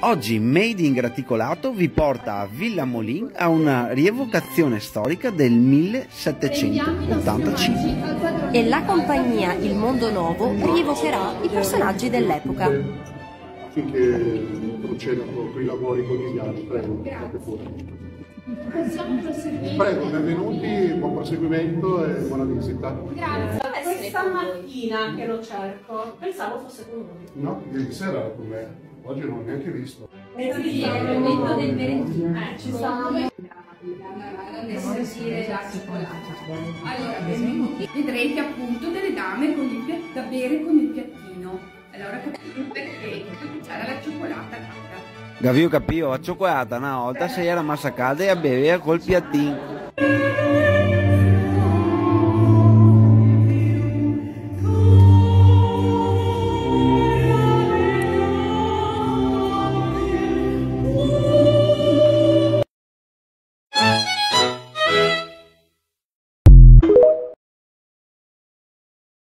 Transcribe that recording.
Oggi Made in Graticolato vi porta a Villa Molin a una rievocazione storica del 1785. E la compagnia Il Mondo Novo rievocherà i personaggi dell'epoca. Finché procedano con i lavori quotidiani, prego. Prego, benvenuti, buon proseguimento e buona visita. Grazie. Questa mattina che lo cerco, pensavo fosse con voi. No, ieri sera era con me. Oggi non l'ho neanche visto. Sì, è il momento del merendino. Ci sta sentire la cioccolata. Allora, vedrete appunto delle dame con da bere con il piattino. Allora capite perché c'era la cioccolata. Gavio capio, a cioccolata una volta si era massacata e a bere col piattino.